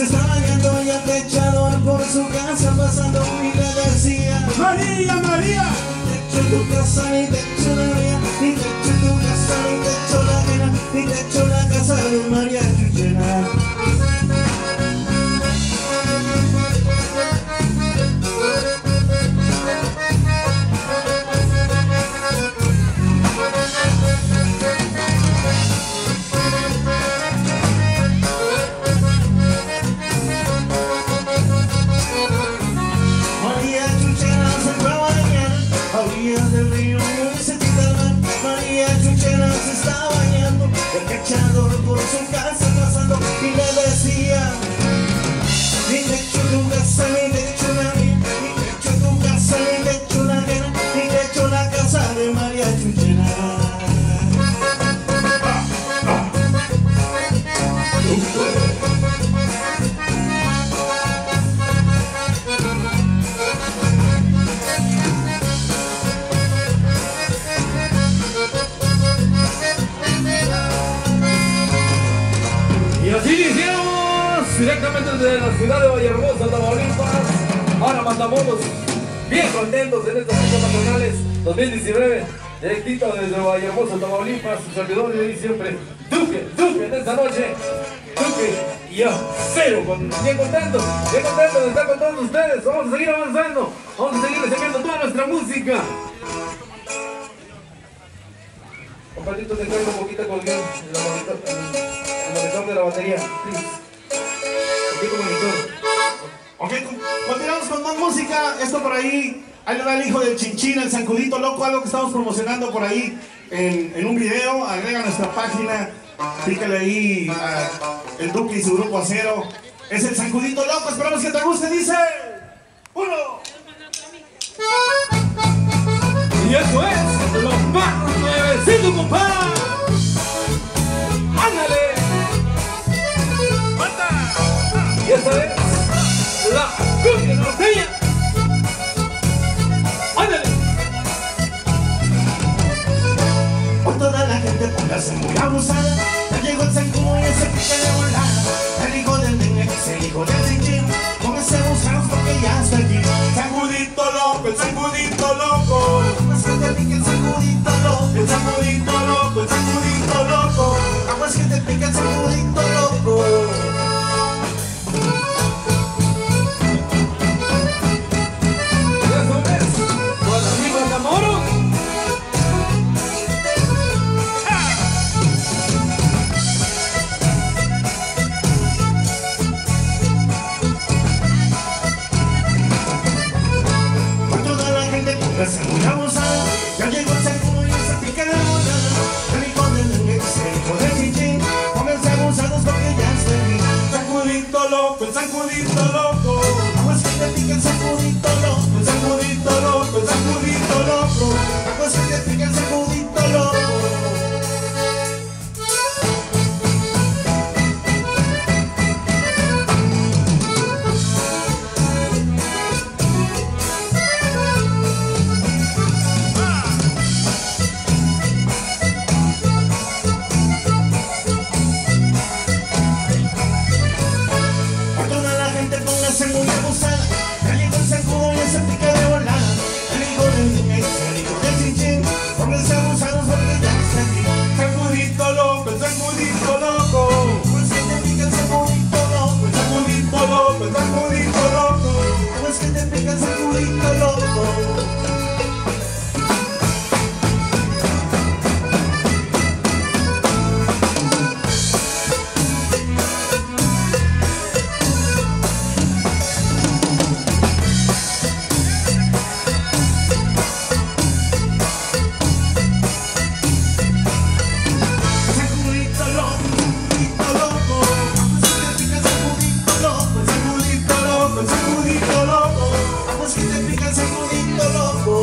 está bañando y atechador por su casa pasando y le decía: María, María, ni techo tu casa, ni techo la mía, ni techo tu casa, ni techo la ajena, ni techo la casa de María Chuchena. María Chuchena se fue a bañar a orillas del río muy cerquita al mar. María Chuchena se está bañando, el cachador por su casa pasando y le decía: ni techo tu casa, ni techo la mía, ni techo tu casa, ni techo la ajena, ni techo la casa de María Chuchena. Y así iniciamos directamente desde la ciudad de Vallehermosa, Tamaulipas. Ahora Matamoros, bien contentos en estas fiestas patronales 2019. Directito desde Vallehermosa, Tamaulipas. Su servidor de hoy siempre, Duque en esta noche. Duque y yo, cero, bien contentos de estar con todos ustedes. Vamos a seguir avanzando, vamos a seguir recibiendo toda nuestra música. Compadrito, te traigo un poquito con el monitor de la batería, please. Poquito monitor. Ok, continuamos con más música. Esto por ahí le va el hijo del Chinchín, el Zancudito Loco, algo que estamos promocionando por ahí en un video. Agrega a nuestra página, pícale ahí a el Duque y su grupo Acero. Es el Zancudito Loco, esperamos que te guste, dice. ¡Uno! Y eso es los más nuevecitos, compadre. ¡Ándale! ¡Mata! Y esta es la cumbia norteña. ¡Ándale! Por toda la gente póngase muy abusada. Ya llegó el zancudo y ese pica de volada. El hijo del nene que es el hijo del chinchín. Póngase a buscarnos porque ya está aquí. Zancudito Loco, el Zancudito Loco. Aguas que te pique el sacudito loco. El Zancudito Loco, el Zancudito Loco. Aguas que te pique el sacudito loco. Y eso es con el amigo Matamoros. Por toda la gente póngase muy abusada. Ya llegó el zancudo y ese pica de volada. El hijo del nene que es el hijo del chinchín. Pónganse abusados porque ya está aquí. Zancudito Loco, el Zancudito Loco. Aguas que te pique el sacudito loco. El Zancudito Loco, el Zancudito Loco. Aguas que te pique el sacudito loco. Por toda la gente póngase muy abusada. Ya llegó el zancudo y ese pica de volada. El hijo del niño y el hijo del chinchín. Pónganse abusados porque ya está aquí. Zancudito Loco, el Zancudito Loco. Aguas que te pica el sacudito loco. El Zancudito Loco, el Zancudito Loco. Aguas que te pica el sacudito loco. Sacudito loco, aguas que te pica el sacudito loco. El Zancudito Loco, el Zancudito Loco. Aguas que te pica el sacudito loco.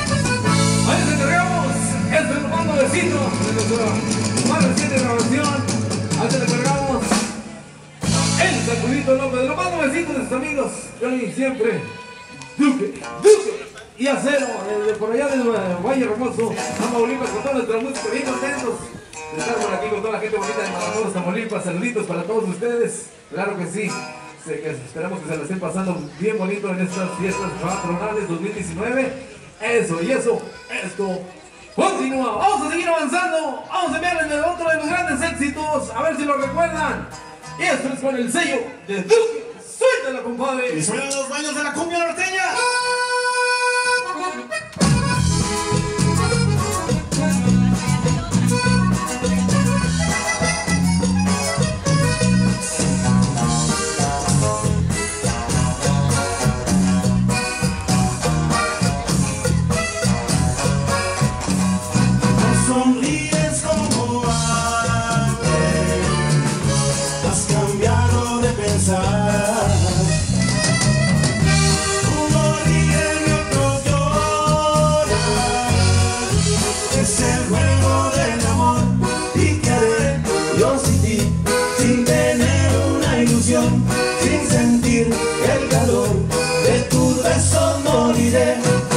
Ahí les entregamos este hermano vecino de nuestra más reciente grabación. Sancuilito López, lo más nuevecito de sus amigos, Johnny siempre, Duque, y Acero, de por allá del Valle Hermoso, Tamaulipas, con toda nuestra música, bien contentos de estar por aquí con toda la gente bonita de Matamoros, Tamaulipas. Saluditos para todos ustedes, claro que sí. Esperamos que se la estén pasando bien bonito en estas fiestas patronales 2019. Eso y eso, esto continúa. Vamos a seguir avanzando, vamos a enviarles otro de los grandes éxitos, a ver si lo recuerdan. Y esto es con el sello de Duque. Suéltala, compadre. Y suenan los baños de la cumbia norteña. Sonríes como antes, has cambiado de pensar. Uno ríe y otro llora, es el juego del amor. Y qué haré yo sin ti, sin tener una ilusión, sin sentir el calor de tus besos moriré.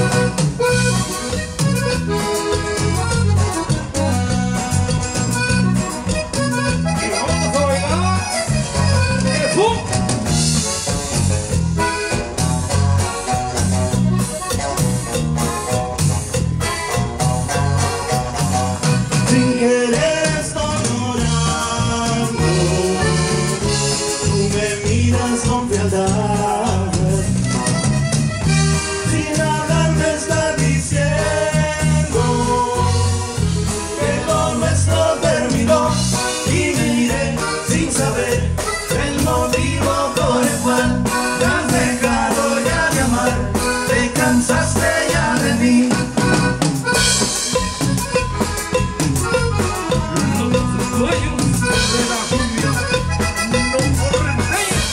Sin hablar me está diciendo que lo nuestro terminó, y me iré sin saber el motivo por el cual te has dejado ya de amar, te cansaste ya de mí. Los dueños de la cumbia no corren reyes.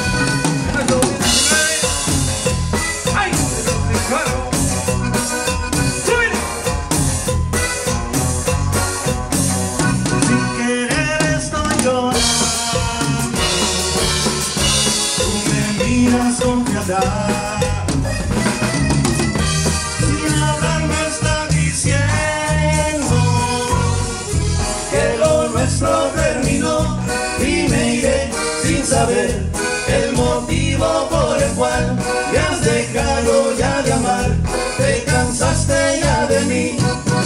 Sin querer estoy llorando, tú me miras con frialdad. Sin hablar me está diciendo que lo nuestro terminó, y me iré sin saber el motivo por el cual me has dejado ya de amar, te cansaste ya de mí.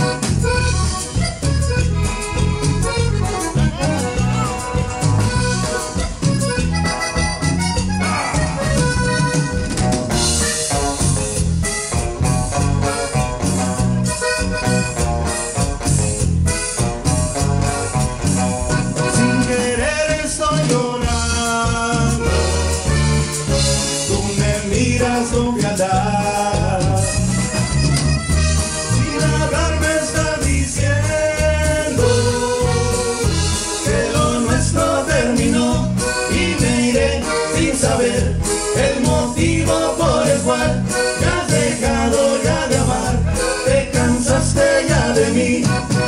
Sin querer estoy llorando, tú me miras con frialdad. Sin hablar me está diciendo que lo nuestro terminó, y me iré sin saber el motivo por el cual me has dejado ya de amar, te cansaste ya de mí.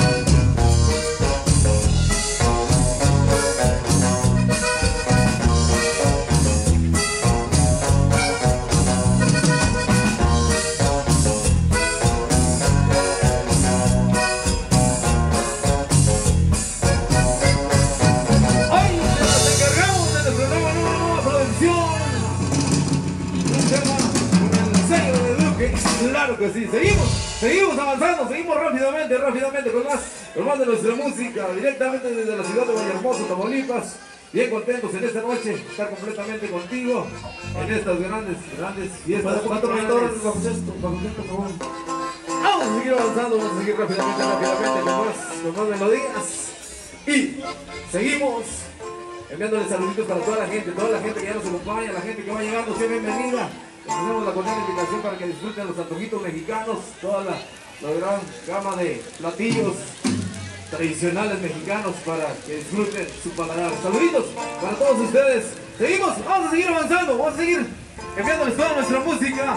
Hoy nos encargamos de nuestra nueva producción. Un tema con el sello de Duque. Claro que sí. Seguimos avanzando, seguimos rápidamente con más de nuestra música, directamente desde la ciudad de Vallehermoso, Tamaulipas. Bien contentos en esta noche, estar completamente contigo en estas grandes fiestas patronales. Vamos a seguir avanzando, vamos a seguir rápidamente con más melodías. Y seguimos enviándoles saluditos para toda la gente que ya nos acompaña, la gente que va llegando, sea bienvenida. Les hacemos la cordial invitación para que disfruten los antojitos mexicanos, toda la gran gama de platillos tradicionales mexicanos para que disfruten su paladar. Saluditos para todos ustedes. Seguimos, vamos a seguir avanzando, vamos a seguir enviándoles toda nuestra música.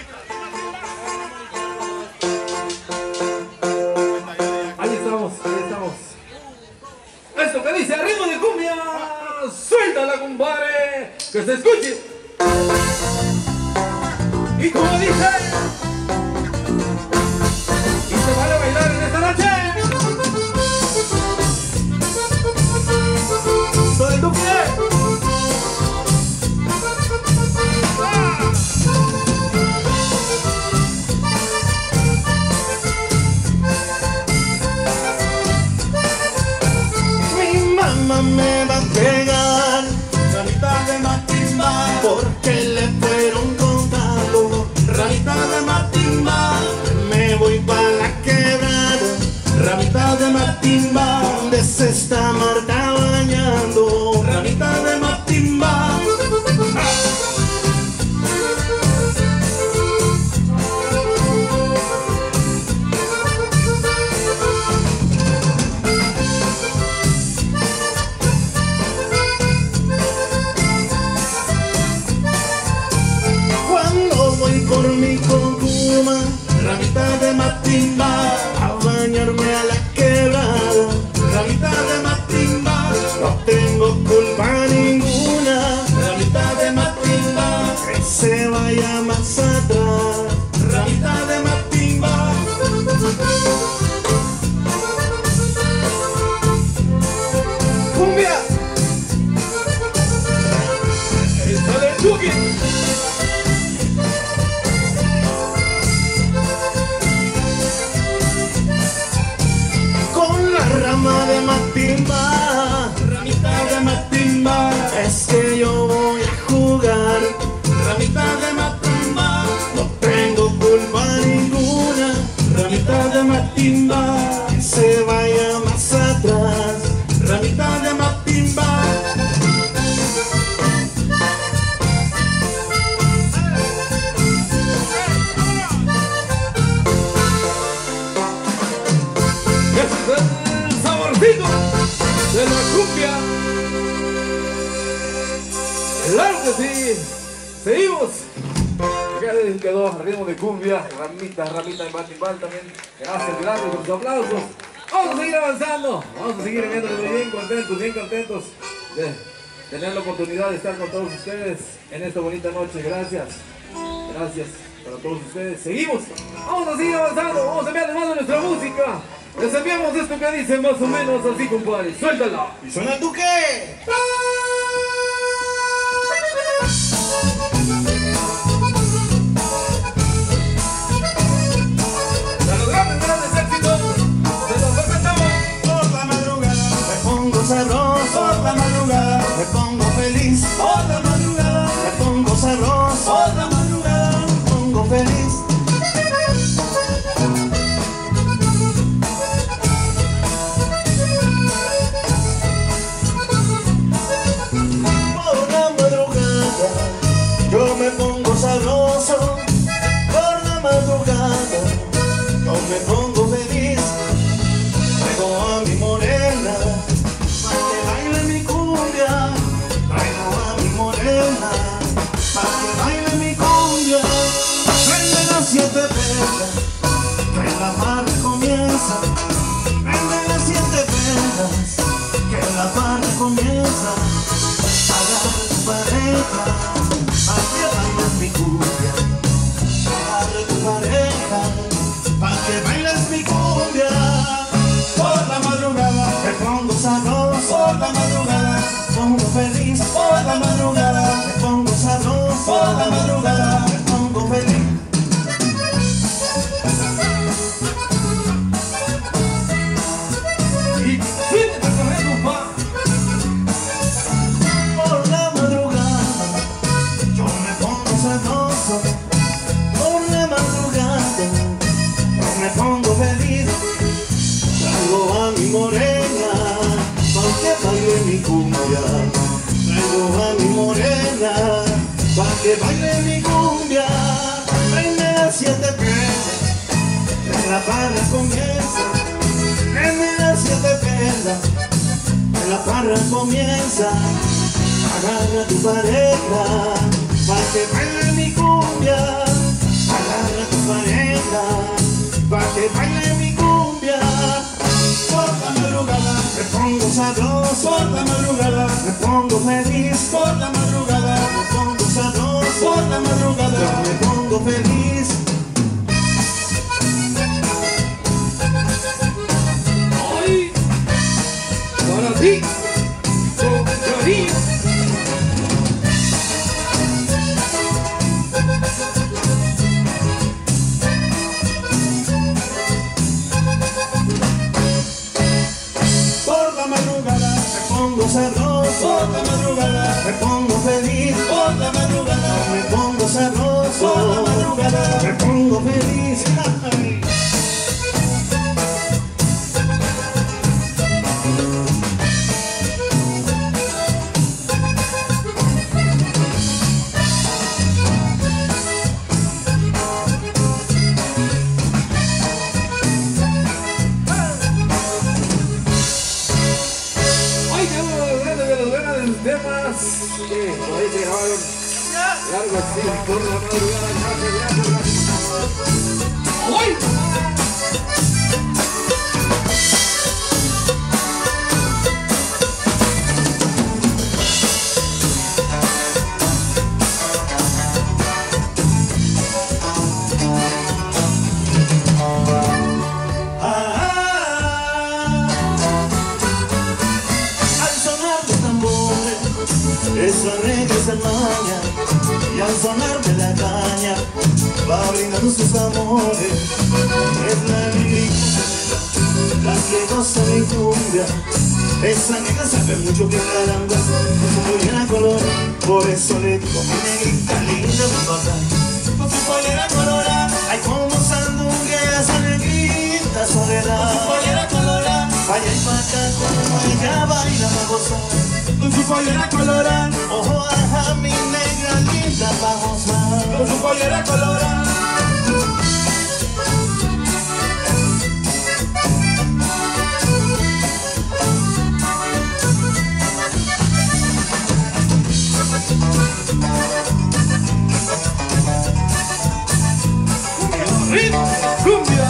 Ahí estamos. Esto que dice, a ritmo de cumbia, suéltala, compadre. que se escuche. Y como dice, y se vale bailar en esta noche. ¿Soy tu pie? Me va a pegar ramita de matimba porque le fueron contando ramita de matimba. Me voy para la quebrada, ramita de matimba, donde se está Marta bañando, ramita de matimba. Por mi concuma, ramita de matimba, a bañarme a la quebrada, ramita de matimba, no tengo culpa ninguna, ramita de matimba, que se vaya más atrás, ramita de matimba. ¡Cumbia! ¡Está de Chucky! Rama de matimba, ramita de matimba, es que yo voy a jugar, ramita de matimba, no tengo culpa ninguna, ramita de matimba, que se vaya más atrás, ramita de matimba. De la cumbia. Claro que sí. Seguimos. Ya quedó a ritmo de cumbia. Ramita de Matimbal también. Gracias por los aplausos. Vamos a seguir avanzando. Vamos a seguir viéndonos bien contentos de tener la oportunidad de estar con todos ustedes en esta bonita noche. Gracias para todos ustedes. Seguimos. Vamos a seguir avanzando. Vamos a enviar más de nuestra música. Les enviamos esto que dice más o menos así, compadre. Suéltala. ¿Y suena tú qué? De los grandes éxitos, se los presentamos. Por la madrugada me pongo sabroso, por la madrugada me pongo feliz, por la madrugada me pongo sabroso, por la madrugada me pongo feliz. Yo me pongo sabroso, por la madrugada yo me pongo feliz. Traigo a mi morena, pa' que baile mi cumbia. Traigo a mi morena, pa' que baile mi cumbia. Prende las 7 velas, que la farra comienza. Prende las 7 velas, que la farra comienza. Agarra tu pareja, pa' que bailes mi cumbia. Agarra tu pareja, pa' que bailes mi cumbia. Por la madrugada me pongo sabroso, por la madrugada me pongo feliz, por la madrugada me pongo sabroso, por la madrugada me pongo feliz. Y siéntete corriendo, pa. Por la madrugada yo me pongo sabroso, por la madrugada yo me pongo feliz. Traigo a mi morena, pa' que baile mi cumbia. Traigo a mi morena, pa' que baile mi cumbia. Prende las 7 velas, que la farra comienza. Prende las 7 velas, que la farra comienza. Agarra tu pareja, pa' que baile mi cumbia. Agarra tu pareja, pa' que baile mi cumbia. Por la madrugada me me pongo sabroso por la madrugada, me pongo feliz por la madrugada, me pongo sabroso por la madrugada, me pongo feliz. ¡Ay! Ahora sí, con cariño. Sabroso por la madrugada, me pongo feliz por la madrugada, me pongo sabroso por la madrugada, me pongo feliz. Temas que por ahí se grabaron largo así por la madrugada. Gracias. ¡Ay! Esa regla se maña y al sonar de la caña va brindando sus amores. Es la alegría, la que goza mi cumbia. Esa negra sabe mucho que caramba, muy llena color. Por eso le digo mi negrita linda, mi papá. Con su pollera colorada, ay como sandungue esa negrita soledad. Con su pollera colorada, vaya y pa' acá como ella baila pa' gozar. Con su pollera colorada, ojo a mi negra linda pa' gozar. Con su pollera colorada. ¡Cumbia!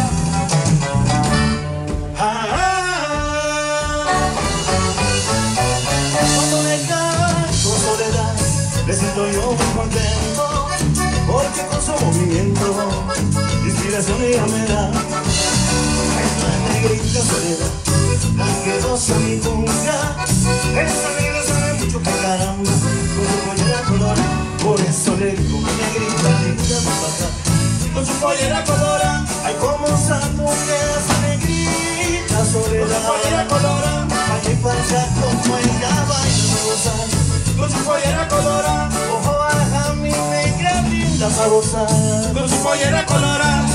Me siento yo muy contento, porque con su movimiento inspiración ella me da. Es la negrita soledad, la que goza mi cumbia. Esa negra sabe mucho que caramba, con su pollera colorada. Por eso le digo mi negrita linda mi papá. Con su pollera colorada, ay como sandungue esa negrita soledad. Con su pollera colorada, vaya y pancha como ella baila a gozar. Con su pollera colorada, ojo a mi negra linda pa' gozar. Con su pollera colorada.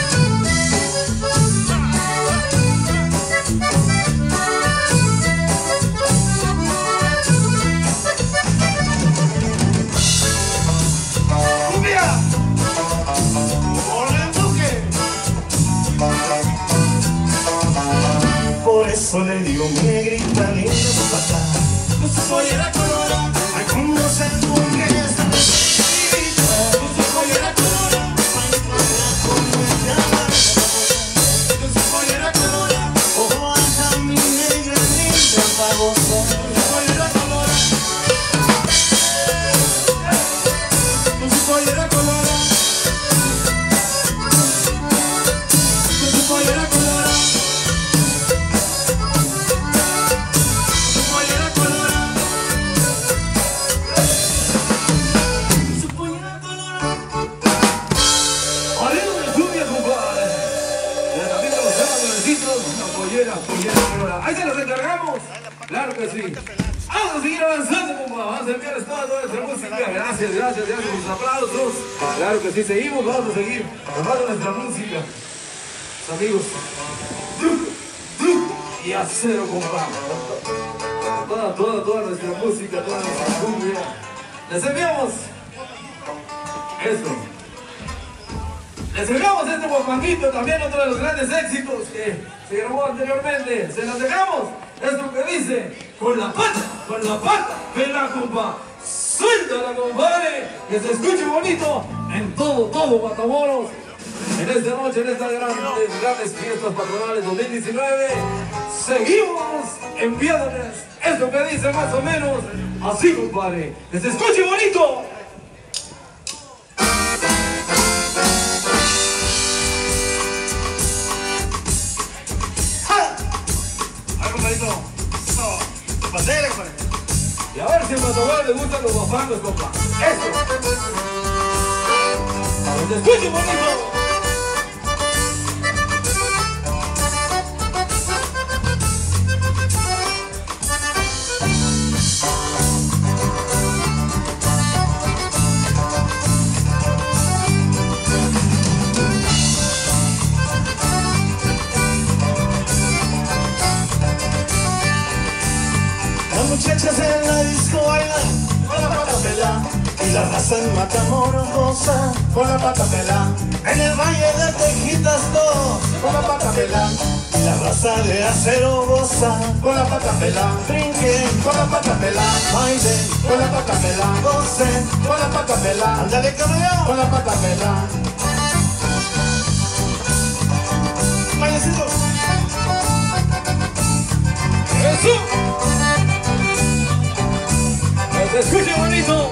¡Cumbia! ¡Por el duque! Por eso le digo mi negrita linda pa' pasar. Con su pollera colorada, ay como sandungue esa negrita. Con su pollera colorada, ay como ella baila. Con su pollera colorada, ojo a mi negra linda pa' gozar. Con su pollera colorada, con su pollera colorada, con su pollera colorada. Ahí se los encargamos. Claro que sí. Vamos a seguir avanzando, compa. Vamos a enviarles toda nuestra música. Gracias, gracias, gracias. Sus aplausos. Claro que sí, seguimos, vamos a seguir tomando nuestra música. Amigos, y acero, compa. Toda nuestra música, toda nuestra cumbia. Les enviamos esto. Les dejamos este guapanguito, también otro de los grandes éxitos que se grabó anteriormente. Se los dejamos. Esto que dice, con la pata, pela, compa. Suéltala, compadre, que se escuche bonito en todo Matamoros. En esta noche, en estas grandes fiestas patronales 2019, seguimos enviándoles esto que dice más o menos así, compadre. ¡Que se escuche bonito! Pasele, compadre. Y a ver si a Matagua le gustan los bafangos, compa. ¡Eso! ¡Que se escuche bonito! Muchachas en la disco bailan con la pata pelá y la raza en Matamoros goza con la pata pelá. En el valle de Tejitas todos con la pata pelá y la raza de Acero goza con la pata pelá. Brinquen con la pata pelá, bailen con la pata pelá, gocen con la pata pelá. Ándale cabrón con la pata pelá. Bailecito. ¡Eso! ¡Que se escuche bonito!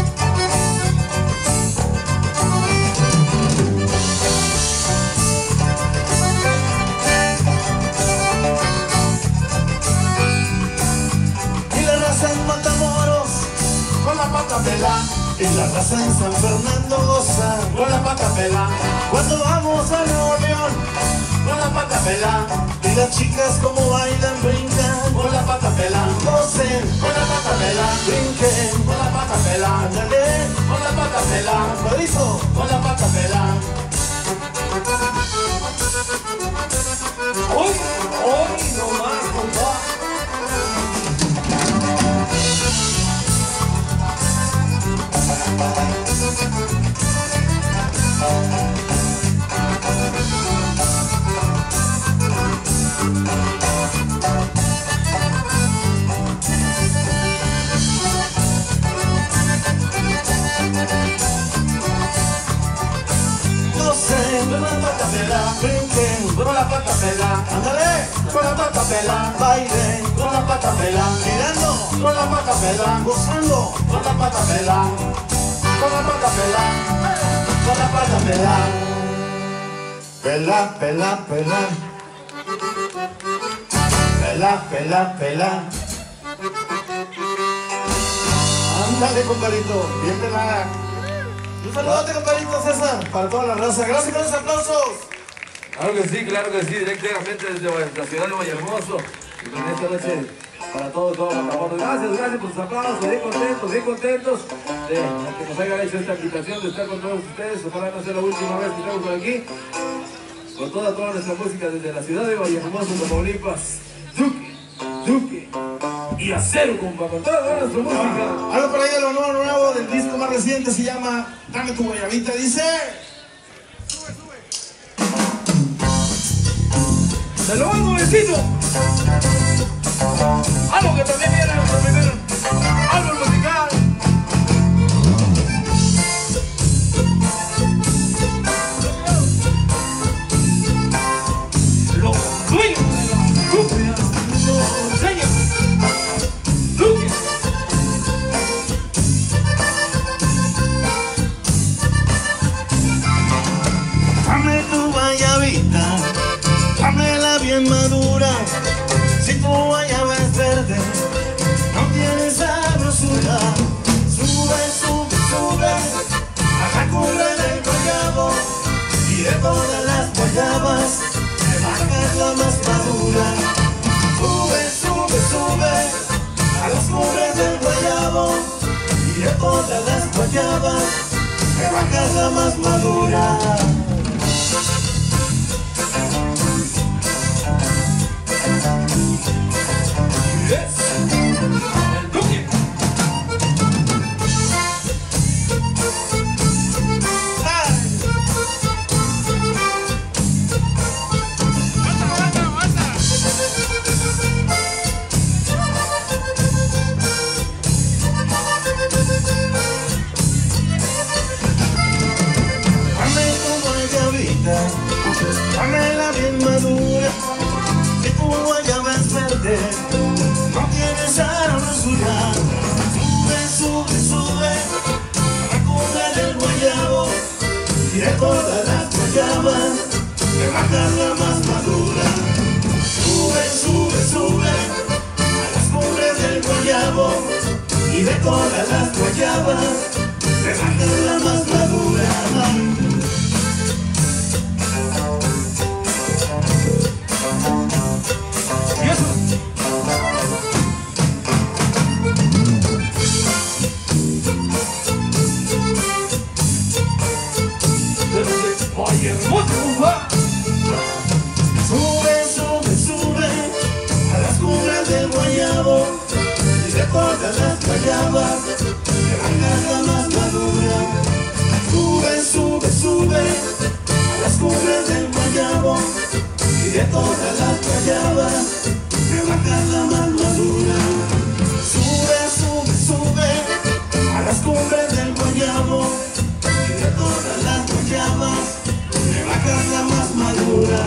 Y la raza en Matamoros con la pata pelá y la raza en San Fernando goza con la pata pelá. Cuando vamos a Nuevo León con la pata pelá y las chicas como bailan brincan con la pata pelá. Gocen con la pata pelá, brinquen con la pata pelá. Ándale con la pata pelá, Padizo con la pata pelá. Hoy no más, compa. Con la pata pelá, brinquen con la pata pelá, ándale con la pata pelá, bailen con la pata pelá, mirando con la pata pelá, gozando con la pata pelá, con la pata pelá, con la pata pelá, pelá, pelá, pelá, pelá, pelá, pelá. Ándale, compadrito, bien pelada. Un saludote, compadrito César, para toda la raza. Gracias con los aplausos. Claro que sí, directamente desde la ciudad de Vallehermoso. Y con esta noche para todos Matamoros. Gracias por sus aplausos, bien contentos de que nos hayan hecho esta invitación de estar con todos ustedes. Ojalá no sea la última vez que estamos por aquí. Con toda nuestra música desde la ciudad de Vallehermoso, Tamaulipas. Duque y Acero, compa, con toda nuestra música. Algo por ahí de lo nuevo del disco más reciente se llama Dame tu guayabita, dice. ¡Se lo hago, besito! Algo que también viene nuestro primer álbum musical. Los dueños de la cumbia, los dueños. Duque. Dame tu guayabita, dámela bien madura. Si tu guayaba es verde, no tiene sabrosura. Sube, sube, sube a la cumbre del guayabo, y de todas las guayabas me marcas la más madura. Sube, sube, sube a las cumbres del guayabo, y de todas las guayabas me marcas la más madura. El Duque. Dame tu todas las guayabas, me bajas la más madura. Sube, sube, sube a las cumbres del guayabo, y de todas las guayabas, me bajas la más madura. Sube, sube, sube a las cumbres del guayabo, y de todas las guayabas, me bajas la más madura. Sube, sube, sube a las cumbres del guayabo, y de todas las guayabas, me bajas la más madura. Sube, sube, sube a las cumbres del guayabo, y de todas las guayabas, me bajas la más madura.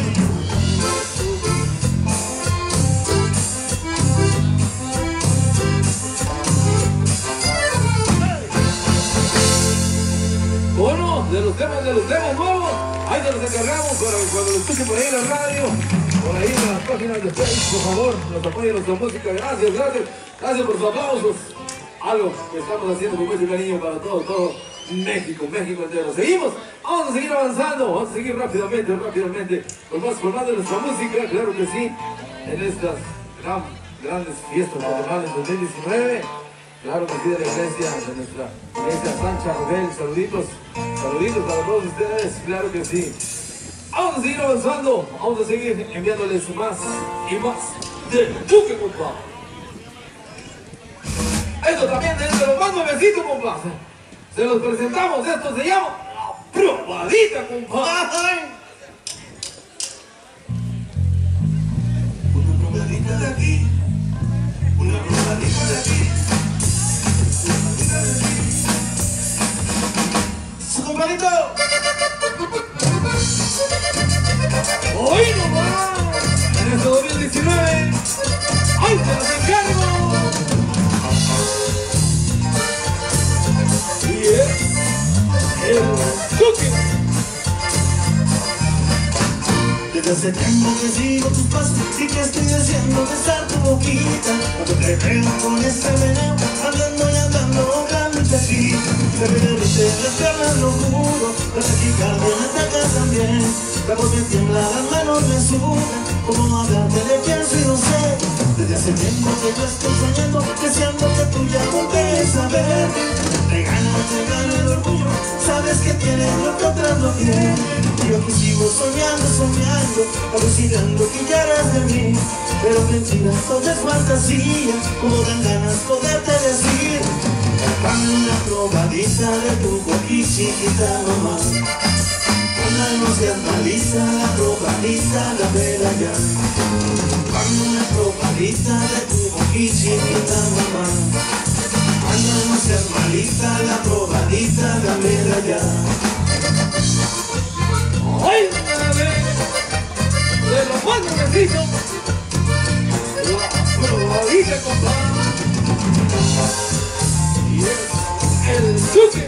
Bueno, de los temas nuevos, ahí se los encargamos para cuando lo escuchen por ahí en la radio, por ahí en las páginas de Facebook, por favor, nos apoyen nuestra música. Gracias, gracias, gracias por sus aplausos. Algo que estamos haciendo con mucho cariño para todo México, México entero. Seguimos, vamos a seguir avanzando, vamos a seguir rápidamente, con más de nuestra música, claro que sí, en estas grandes fiestas patronales 2019. Claro que sí, de la iglesia, de nuestra iglesia Sancha Rebel. Saluditos para todos ustedes, claro que sí. Vamos a seguir avanzando, vamos a seguir enviándoles más y más del Duque, compa. Esto también es de los más nuevecitos, compa. Se los presentamos, esto se llama La Probadita, compa. Una probadita de aquí, una probadita de aquí. ¡Su compadrito! ¡Hoy nomás! En este 2019, ¡ay, se los encargo! Y es el Duque. Desde hace tiempo que sigo tus pasos y que estoy deseando besar tu boquita. Cuando te veo con ese meneo, andando y andando, grande aquí. Te veo desde las piernas, lo juro, la taquicardia me ataca también. La voz me tiembla, las manos me sudan, como no hablarte de pienso y no sé. Desde hace tiempo que yo estoy soñando, deseando que tú ya voltees a ver. Te gana el orgullo, sabes que tienes lo que otras no tienen. Yo que sigo soñando, alucinando que ya eres de mí. Pero mentiras, todo es fantasía, como dan ganas poderte decir. Dame una probadita de tu coquí chiquita, mamá. No seas malita, la probadita, la vela ya. Dame una probadita de tu coquí chiquita, mamá. No seas malita, la probadita, la vela ya. ¡Ay, madre! De los más nuevecitos, La Probadita, compa. Y es el Duque.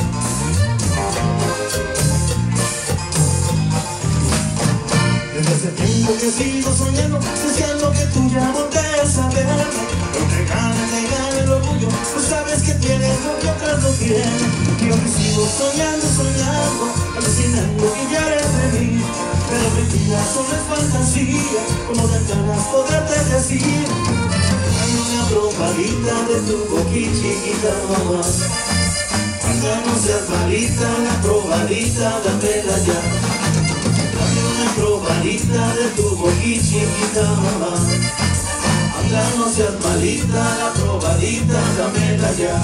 Desde hace tiempo que sigo soñando, deseando que tú ya voltees a verme. No te gane el orgullo, pues sabes que tienes lo que otras no tienen. Yo que sigo soñando, alucinando que ya eres de mí. Pero mentiras solo es fantasía, como dan ganas poderte decir. Dame una probadita de tu coquí chiquita, mamá. Anda, no seas malita, la probadita, dámela ya. Una probadita de tu boquilla chiquita, mamá. Anda, no seas malita, la probadita, dámela ya.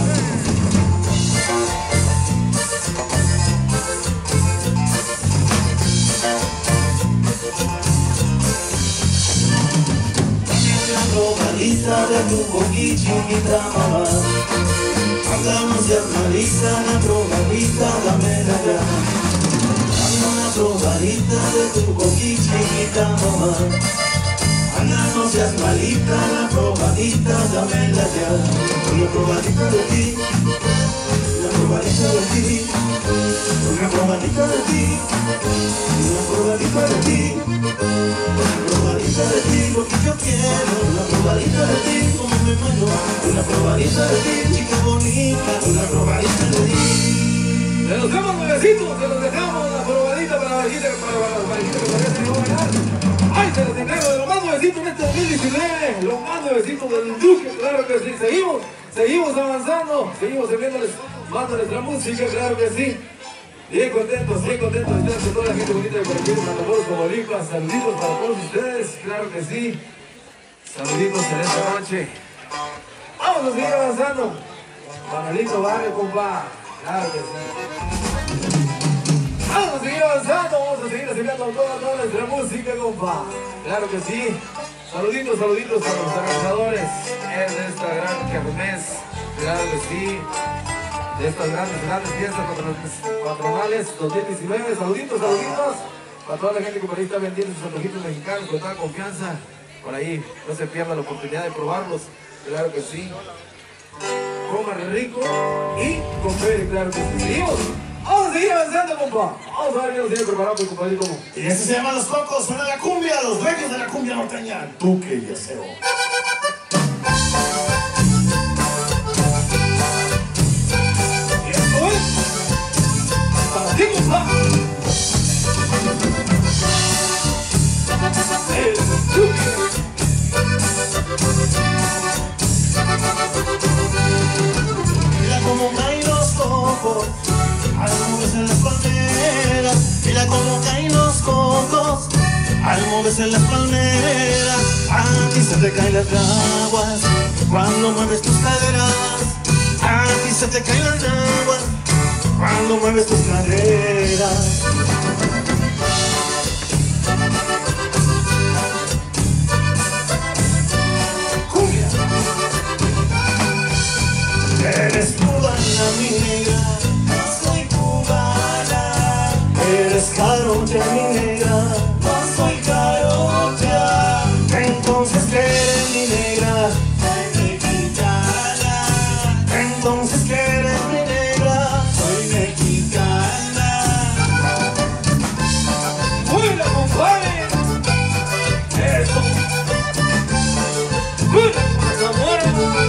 Una probadita de tu boquilla chiquita, mamá. Anda, no seas malita, la probadita, dámela ya. Una probadita de tu boquilla chiquita, mamá. Anda, no seas malita, la probadita, dámela ya. Una probadita de ti, una probadita de ti. una probadita de ti, una probadita de ti, una probadita de ti, lo que yo quiero, una probadita de ti, como me muero, una probadita de ti, chica bonita, una probadita de ti. Se los damos nuevecitos, se los dejamos la probadita para la bajita que todavía se va a ganar. ¡Ay, se los entrego de lo más nuevecito en este 2019! Lo más nuevecito del Duque, claro que sí. Seguimos avanzando, seguimos enviándoles más de nuestra música, claro que sí. Bien contentos de estar con toda la gente bonita de por aquí, Matamoros, Tamaulipas. Saluditos para todos ustedes, claro que sí. Saluditos en esta noche. Vamos a seguir avanzando. Manuelito Barrio, compa. Claro que sí. Vamos a seguir avanzando, vamos a seguir enviando toda nuestra música, compa. Claro que sí. Saluditos a los organizadores de esta gran kermés. Claro que sí. De estas grandes fiestas patronales 2019. Saluditos para toda la gente que por ahí está vendiendo sus antojitos mexicanos con toda confianza. Por ahí no se pierda la oportunidad de probarlos. Claro que sí. Coma rico y con fe, claro que sí. Seguimos. Vamos a seguir avanzando, compa. Vamos a ver qué nos tiene preparado el compadrito. Y este se llama Los Cocos, suena la cumbia, los reyes de la cumbia norteña, Duque y Aseo. Y esto es para ti, compa. El Duque. Mira cómo caen los cocos, al moverse en las palmeras. Mira cómo caen los cocos, al moverse en las palmeras. Aquí se te caen las aguas cuando mueves tus caderas. Aquí se te caen las aguas cuando mueves tus caderas. Eres cubana, mi negra, no soy cubana. Eres jarocha, mi negra, no soy jarocha. Entonces, ¿qué eres, mi negra? Soy mexicana. Entonces, ¿qué eres, mi negra? Soy mexicana. ¡Hola, compadre! ¡Eso! ¡Hola, amor!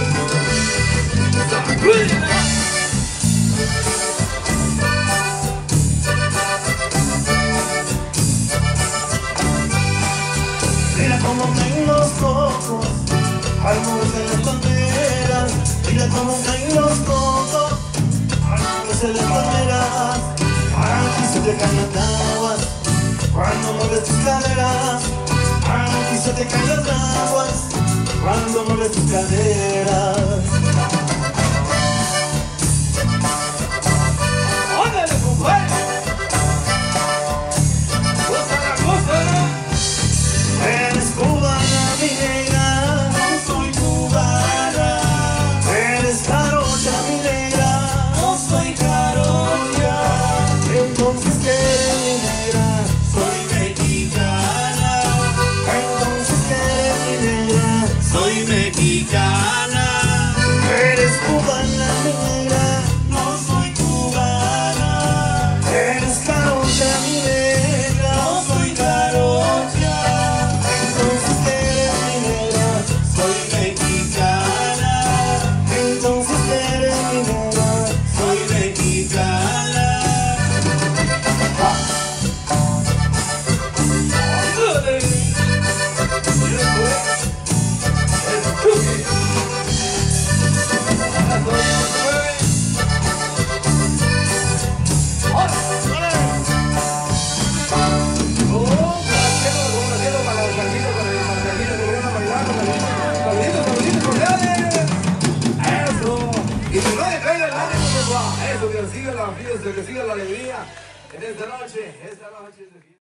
Mira cómo caen los cocos al moverse las palmeras. Mira cómo caen los cocos al moverse las palmeras. Aquí se te caen las aguas cuando mueves tus caderas. Aquí se te caen las aguas cuando mueves tus caderas. ¡Ándale, compadre! ¡Gózala! Eres cubana, mi negra, no soy cubana. Eres jarocha, mi negra, no soy jarocha. Entonces, ¿qué eres, mi negra? Soy mexicana. Entonces, ¿qué eres, mi negra? Soy mexicana. Eres cubana, mi negra, no soy cubana. Eres jarocha, mi negra, no soy jarocha. Entonces, ¿qué eres, mi negra? Soy mexicana. Entonces, ¿qué eres, mi negra? Soy mexicana. ¡Ándale! Y esto es el Duque. A las 2:09. ¡Órale! ¡Oh! Haciendo para los barquitos, para el marcadito que vienen a bailar, saluditos cordiales. ¡Eso! Y si no decae el ánimo, compa. Eso, que siga la fiesta, que siga la alegría en esta noche. Esta noche es de fiesta.